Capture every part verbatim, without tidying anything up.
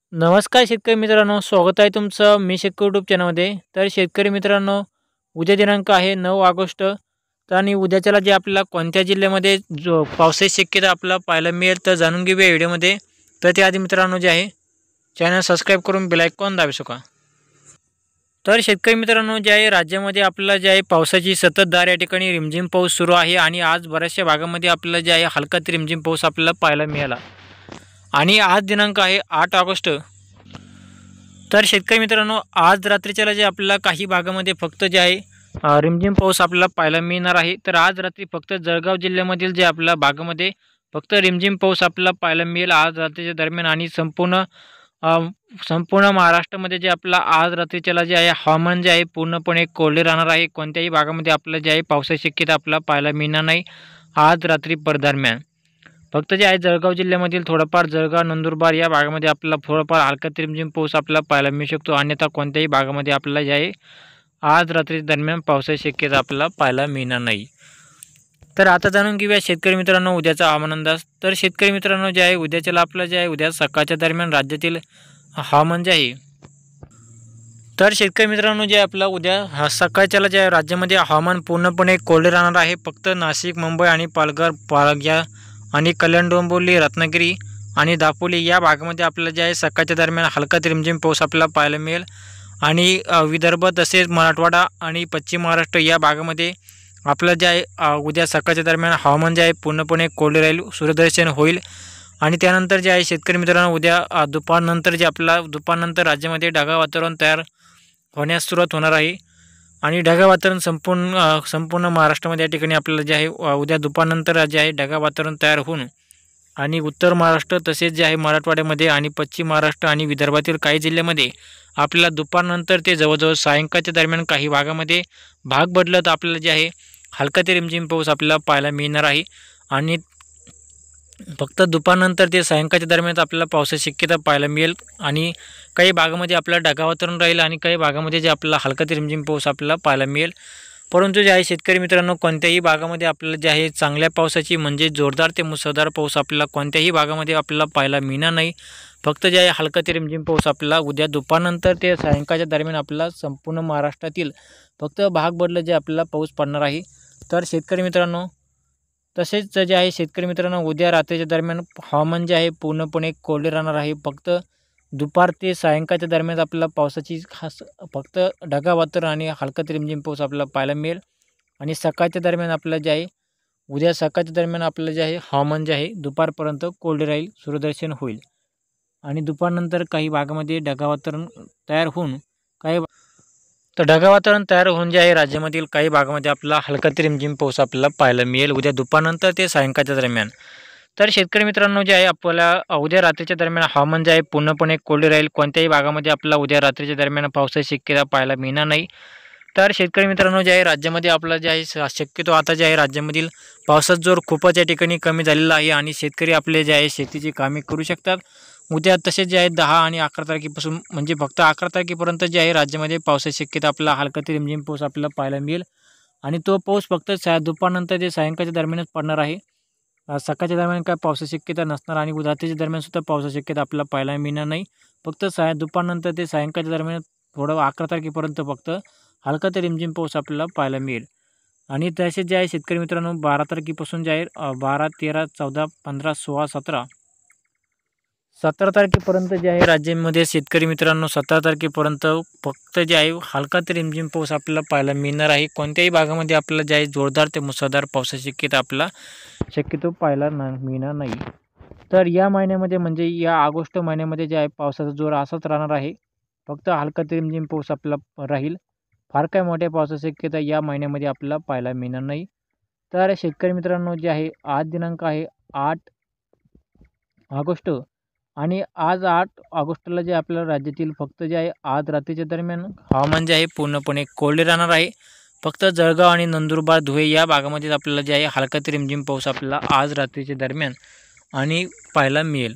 नमस्कार शेतकरी मित्रांनो, स्वागत आहे तुमचं मी शेतकरी यूट्यूब चॅनलमध्ये. तर शेतकरी मित्रांनो, उद्या दिनांक आहे नऊ ऑगस्ट. तर आणि उद्याच्याला जे आपल्याला कोणत्या जिल्ह्यामध्ये जो पावसाची शक्यता आपल्याला पाहायला मिळेल तर जाणून घेऊया व्हिडिओमध्ये. तर त्याआधी मित्रांनो जे आहे चॅनल सबस्क्राईब करून बेल आयकॉन दाबू शका. तर शेतकरी मित्रांनो जे आहे राज्यामध्ये आपल्याला जे आहे पावसाची संततधार या ठिकाणी रिमझिम पाऊस सुरू आहे आणि आज बऱ्याचशा भागामध्ये आपल्याला जे आहे हलका ते रिमझिम पाऊस आपल्याला पाहायला मिळाला. आणि आज दिनांक आहे आठ ऑगस्ट. तर शेतकरी मित्रांनो, आज रात्रीच्याला जे आपल्याला काही भागामध्ये फक्त जे आहे अ, रिमझिम पाऊस आपल्याला पाहायला मिळणार आहे. तर आज रात्री फक्त जळगाव जिल्ह्यामधील जे आपल्या भागामध्ये फक्त रिमझिम पाऊस आपल्याला पाहायला मिळेल आज रात्रीच्या दरम्यान. आणि संपूर्ण अ, संपूर्ण महाराष्ट्रामध्ये जे आपला आज रात्रीच्याला जे आहे हवामान जे आहे पूर्णपणे कोरडे राहणार आहे. कोणत्याही भागामध्ये आपल्याला जे आहे पावसाची शक्यता आपल्याला पाहायला मिळणार नाही आज रात्री पर दरम्यान. फक्त जे आहे जळगाव जिल्ह्यामधील थोडंफार जळगाव, नंदुरबार या भागामध्ये आपल्याला थोडंफार हलका ते रिमझिम पाऊस आपल्याला पाहायला मिळू शकतो. अन्यथा कोणत्याही भागामध्ये आपल्याला जे आहे आज रात्री दरम्यान पावसाची शक्यता आपल्याला पाहायला मिळणार नाही. तर आता जाणून घेऊया शेतकरी मित्रांनो उद्याचा हवामान अंदाज. तर शेतकरी मित्रांनो जे आहे उद्याच्याला आपलं जे आहे उद्या सकाळच्या दरम्यान राज्यातील हवामान जे आहे तर शेतकरी मित्रांनो जे आपला उद्या हा सकाळच्याला जे आहे राज्यामध्ये हवामान पूर्णपणे कोरडे राहणार आहे. फक्त नाशिक, मुंबई आणि पालघर, पालघर आणि कल्याण, डोंबिवली, रत्नागिरी आणि दापोली या भागामध्ये आपल्याला जे आहे सकाळच्या दरम्यान हलका ते रिमझिम पाऊस आपल्याला पाहायला मिळेल. आणि विदर्भ तसेच मराठवाडा आणि पश्चिम महाराष्ट्र या भागामध्ये आपलं जे आहे उद्या सकाळच्या दरम्यान हवामान जे आहे पूर्णपणे कोरडे राहील, सूर्यदर्शन होईल. आणि त्यानंतर जे आहे शेतकरी मित्रांनो उद्या दुपारनंतर जे आपल्याला दुपारनंतर राज्यामध्ये ढगाळ वातावरण तयार होण्यास सुरुवात होणार आहे. आणि ढगाळ वातावरण संपूर्ण संपूर्ण महाराष्ट्रामध्ये या ठिकाणी आपल्याला जे आहे उद्या दुपारनंतर जे आहे ढगाळ वातावरण तयार होऊन आणि उत्तर महाराष्ट्र तसेच जे आहे मराठवाड्यामध्ये आणि पश्चिम महाराष्ट्र आणि विदर्भातील काही जिल्ह्यामध्ये आपल्याला दुपारनंतर ते जवळजवळ सायंकाळच्या दरम्यान काही भागामध्ये भाग बदलत आपल्याला जे आहे हलका ते रिमझिम पाऊस आपल्याला पाहायला मिळणार आहे. आणि फक्त दुपारनंतर ते सायंकाळच्या दरम्यान आपल्याला पावसाची शक्यता पाहायला मिळेल. आणि काही भागामध्ये आपल्याला ढगाळ वातावरण राहील आणि काही भागामध्ये जे आपल्याला हलका ते रिमझिम पाऊस आपल्याला पाहायला मिळेल. परंतु जे आहे शेतकरी मित्रांनो कोणत्याही भागामध्ये आपल्याला जे आहे चांगल्या पावसाची म्हणजे जोरदार ते मुसळधार पाऊस आपल्याला कोणत्याही भागामध्ये आपल्याला पाहायला मिळणार नाही. फक्त जे आहे हलका ते रिमझिम पाऊस आपल्याला उद्या दुपारनंतर ते सायंकाळच्या दरम्यान आपल्याला संपूर्ण महाराष्ट्रातील फक्त भाग बदल जे आपल्याला पाऊस पडणार आहे. तर शेतकरी मित्रांनो तसेच जे आहे शेतकरी मित्रांनो उद्या रात्रीच्या दरम्यान हवामान जे आहे पूर्णपणे कोरडे राहणार आहे. फक्त दुपार ते सायंकाळच्या दरम्यान आपल्याला पावसाची खास फक्त ढगाळ वातावरण आणि हलका ते रिमझिम पाऊस आपल्याला पाहायला मिळेल. आणि सकाळच्या दरम्यान आपल्याला जे आहे उद्या सकाळच्या दरम्यान आपल्याला जे आहे हवामान जे आहे दुपारपर्यंत कोरडे राहील, सूर्यदर्शन होईल. आणि दुपारनंतर काही भागामध्ये ढगाळ वातावरण तयार होऊन काही तर ढगाळ वातावरण तयार होऊन जे आहे राज्यामधील काही भागामध्ये आपल्याला हलका ते रिमझिम पाऊस आपल्याला पाहायला मिळेल उद्या दुपारनंतर ते सायंकाळच्या दरम्यान. तर शेतकरी मित्रांनो जे आहे आपल्याला उद्या रात्रीच्या दरम्यान हवामान जे आहे पूर्णपणे कोरडे राहील. कोणत्याही भागामध्ये आपल्याला उद्या रात्रीच्या दरम्यान पावसाची शक्यता पाहायला मिळणार नाही. तर शेतकरी मित्रांनो जे आहे राज्यामध्ये आपला जे आहे शक्यतो आता जे आहे राज्यामधील पावसाचा जोर खूपच या ठिकाणी कमी झालेला आहे आणि शेतकरी आपले जे आहे शेतीची कामे करू शकतात. उद्या तसेच जे आहे दहा आणि अकरा तारखेपासून म्हणजे फक्त अकरा तारखेपर्यंत जे आहे राज्यामध्ये पावसाची शक्यता आपल्याला हलका ते रिमझिम पाऊस आपल्याला पाहायला मिळेल. आणि तो पाऊस फक्त सा दुपारनंतर ते सायंकाळच्या दरम्यानच पडणार आहे. सकाळच्या दरम्यान काय पावसाची शक्यता नसणार आणि रात्रीच्या दरम्यान सुद्धा पावसाची शक्यता आपल्याला पाहायला मिळणार नाही. फक्त साय दुपारनंतर ते सायंकाळच्या दरम्यान थोडं अकरा तारखेपर्यंत फक्त हलका ते रिमझिम पाऊस आपल्याला पाहायला मिळेल. आणि तसेच जे आहे शेतकरी मित्रांनो बारा तारखेपासून जे आहे बारा, तेरा, चौदा, पंधरा, सोळा, सतरा सतरा तारखेपर्यंत जे आहे राज्यामध्ये शेतकरी मित्रांनो सतरा तारखेपर्यंत फक्त जे आहे हलका ते रिमझिम पाऊस आपल्याला पाहायला मिळणार आहे. कोणत्याही भागामध्ये आपल्याला जे आहे जोरदार ते मुसळधार पावसाची शक्यता आपल्याला शक्यतो पाहायला ना मिळणार नाही. तर या महिन्यामध्ये म्हणजे या ऑगस्ट महिन्यामध्ये जे आहे पावसाचा जोर असाच राहणार आहे. फक्त हलका ते रिमझिम पाऊस आपल्याला राहील. फार काय मोठ्या पावसाची शक्यता या महिन्यामध्ये आपल्याला पाहायला मिळणार नाही. तर शेतकरी मित्रांनो जे आहे आज दिनांक आहे आठ ऑगस्ट आणि आज आठ ऑगस्टला जे आपल्याला राज्यातील फक्त जे आहे आज रात्रीच्या दरम्यान हवामान जे आहे पूर्णपणे कोरडे राहणार आहे. फक्त जळगाव आणि नंदुरबार, धुळे या भागामध्ये आपल्याला जे आहे हलका ते रिमझिम पाऊस आपल्याला आज रात्रीच्या दरम्यान आणि पाहायला मिळेल.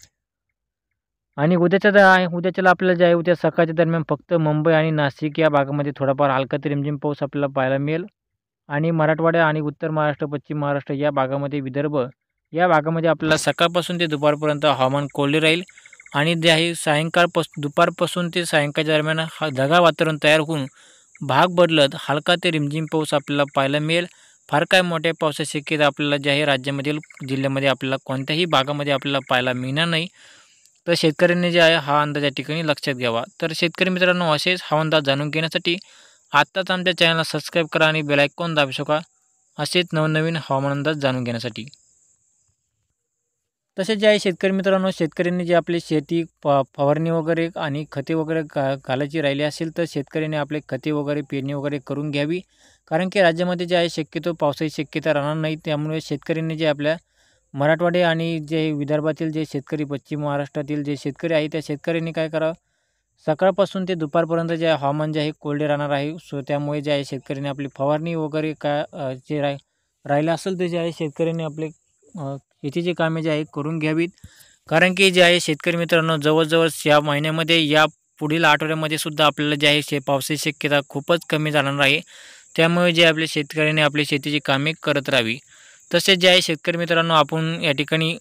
आणि उद्याच्या आहे उद्याच्याला आपल्याला जे आहे उद्या सकाळच्या दरम्यान फक्त मुंबई आणि नाशिक या भागामध्ये थोडाफार हलका ते रिमझिम पाऊस आपल्याला पाहायला मिळेल. आणि मराठवाडा आणि उत्तर महाराष्ट्र, पश्चिम महाराष्ट्र या भागामध्ये विदर्भ या भागामध्ये आपल्याला सकाळपासून ते दुपारपर्यंत हवामान कोरडे राहील. आणि जे आहे सायंकाळपास दुपारपासून ते सायंकाळच्या दरम्यान हा ढगाळ वातावरण तयार होऊन भाग बदलत हलका ते रिमझिम पाऊस आपल्याला पाहायला मिळेल. फार काय मोठ्या पावसाची शक्यता आपल्याला जे आहे राज्यामधील जिल्ह्यामध्ये आपल्याला कोणत्याही भागामध्ये आपल्याला पाहायला मिळणार नाही. तर शेतकऱ्यांनी जे आहे हा अंदाज या ठिकाणी लक्षात घ्यावा. तर शेतकरी मित्रांनो, असेच हवामान अंदाज जाणून घेण्यासाठी आत्ताच आमच्या चॅनलला सबस्क्राईब करा आणि बेल आयकॉन दाबू शका असेच नवनवीन हवामान अंदाज जाणून घेण्यासाठी. तसेच जे आहे शेतकरी मित्रांनो, शेतकऱ्यांनी जे आपली शेती फ फवारणी वगैरे आणि खते वगैरे घा घालायची राहिली असेल तर शेतकऱ्यांनी आपले खते वगैरे पेरणी वगैरे करून घ्यावी. कारण की राज्यामध्ये जे आहे शक्यतो पावसाची शक्यता राहणार नाही. त्यामुळे शेतकऱ्यांनी जे आपल्या मराठवाडे आणि जे विदर्भातील जे शेतकरी, पश्चिम महाराष्ट्रातील जे शेतकरी आहे त्या शेतकऱ्यांनी काय करावं, सकाळपासून ते दुपारपर्यंत जे हवामान जे आहे कोरडे राहणार आहे. सो त्यामुळे जे आहे शेतकऱ्यांनी आपली फवारणी वगैरे काय अ, जे राह राहिलं असेल तर जे आहे शेतकऱ्यांनी आपले अ, शेतीची कामे जे आहे करून घ्यावीत. कारण की जे आहे शेतकरी मित्रांनो, जवळजवळ या महिन्यामध्ये या पुढील आठवड्यामध्ये सुद्धा आपल्याला जे आहे शे पावसाची शक्यता खूपच कमी जाणार आहे. त्यामुळे जे आपल्या शेतकऱ्यांनी आपली शेतीची कामे करत राहावी. तसेच जे आहे शेतकरी मित्रांनो, आपण या ठिकाणी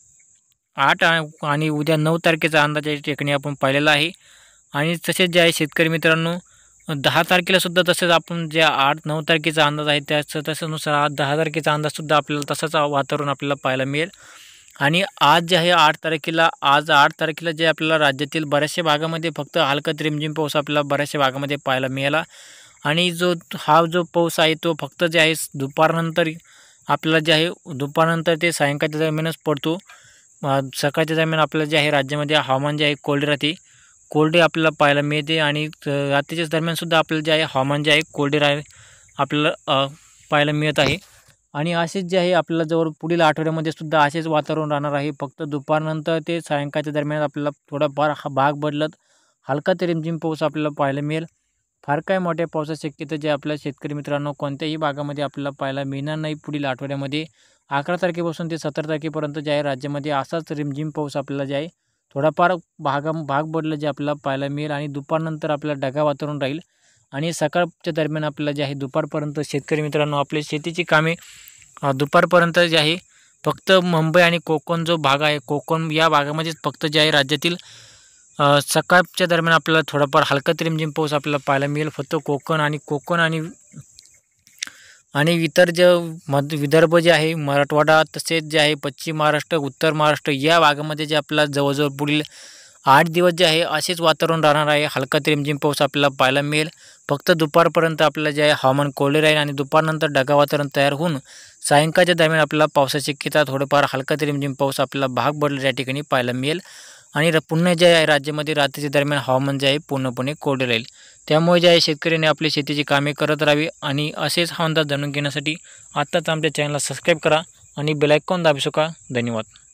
आठ आणि उद्या नऊ तारखेचा अंदाज या ठिकाणी आपण पाहिलेला आहे. आणि तसेच जे आहे शेतकरी मित्रांनो, दहा तारखेला सुद्धा तसंच आपण जे आठ नऊ तारखेचा अंदाज आहे त्याचं तसंनुसार आज दहा तारखेचा अंदाजसुद्धा आपल्याला तसंच वातावरण आपल्याला पाहायला मिळेल. आणि आज जे आहे आठ तारखेला आज आठ तारखेला जे आपल्याला राज्यातील बऱ्याचशा भागामध्ये फक्त हलका ते रिमझिम पाऊस आपल्याला बऱ्याचशा भागामध्ये पाहायला मिळाला. आणि जो हा जो पाऊस आहे तो फक्त जे आहे दुपारनंतर आपल्याला जे आहे दुपारनंतर ते सायंकाळच्या दरम्यानच पडतो. सकाळच्या दरम्यान आपल्याला जे आहे राज्यामध्ये हवामान जे आहे कोरडे राहते कोरडे आपल्याला पाहायला मिळते. आणि रात्रीच्या दरम्यानसुद्धा आपल्याला जे आहे हवामान जे आहे कोरडे राह आपल्याला पाहायला मिळत आहे. आणि असेच जे आहे आपल्याला जवळ पुढील आठवड्यामध्ये सुद्धा असेच वातावरण राहणार आहे. फक्त दुपारनंतर ते सायंकाळच्या दरम्यान आपल्याला थोडाफार हा भाग बदलत हलका ते रिमझिम पाऊस आपल्याला पाहायला मिळेल. फार काय मोठ्या पावसाची शक्यता जे आपल्या शेतकरी मित्रांनो कोणत्याही भागामध्ये आपल्याला पाहायला मिळणार नाही. पुढील आठवड्यामध्ये अकरा तारखेपासून ते सतरा तारखेपर्यंत जे आहे राज्यामध्ये असाच रिमझिम पाऊस आपल्याला जे आहे थोडाफार भागा भाग बदल जे आपल्याला पाहायला मिळेल. आणि दुपारनंतर आपल्याला ढगाळ वातावरण राहील. आणि सकाळच्या दरम्यान आपल्याला जे आहे दुपारपर्यंत शेतकरी मित्रांनो आपल्या शेतीची कामे दुपारपर्यंत जे आहे फक्त मुंबई आणि कोकण जो भाग आहे कोकण या भागामध्येच फक्त जे आहे राज्यातील सकाळच्या दरम्यान आपल्याला थोडाफार हलका ते रिमझिम पाऊस आपल्याला पाहायला मिळेल. फक्त कोकण आणि कोकण आणि आणि इतर जे मध्य विदर्भ जे आहे मराठवाडा तसेच जे आहे पश्चिम महाराष्ट्र, उत्तर महाराष्ट्र या भागामध्ये जे आपल्याला जवळजवळ पुढील आठ दिवस जे आहे असेच वातावरण राहणार आहे. हलका ते रिमझिम पाऊस आपल्याला पाहायला मिळेल. फक्त दुपारपर्यंत आपल्याला जे आहे हवामान कोरडे राहील आणि दुपारनंतर ढगाळ वातावरण तयार होऊन सायंकाळच्या दरम्यान आपल्याला पावसाची शक्यता थोडंफार हलका ते रिमझिम पाऊस आपल्याला भाग बदल या ठिकाणी पाहायला मिळेल. आणि पुन्हा जे आहे राज्यामध्ये रात्रीच्या दरम्यान हवामान जे आहे पूर्णपणे कोरडे राहील. त्यामुळे जे आहे शेतकऱ्यांनी आपली शेतीची कामे करत राहावी. आणि असेच हवामान अंदाज जाणून घेण्यासाठी आत्ताच आमच्या चॅनलला सबस्क्राईब करा आणि बेल आयकॉन दाबू शका. धन्यवाद.